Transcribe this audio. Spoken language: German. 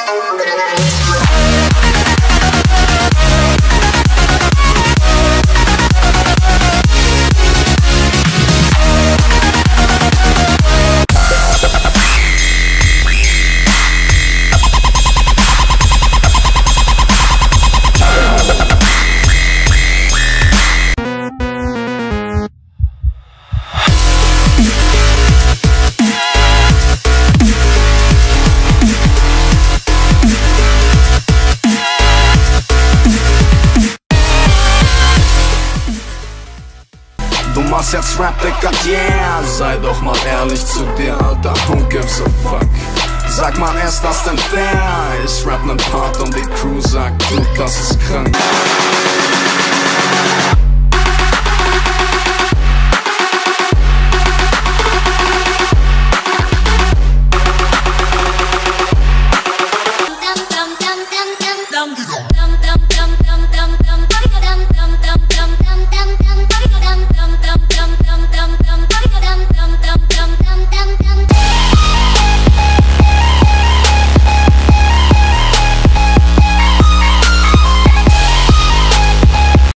Du machst jetzt Rap, Digga, yeah. Sei doch mal ehrlich zu dir, Alter, who gives a fuck? Sag mal, ist das denn fair? Ich rap nen Part und die Crew sagt, du, das ist krank.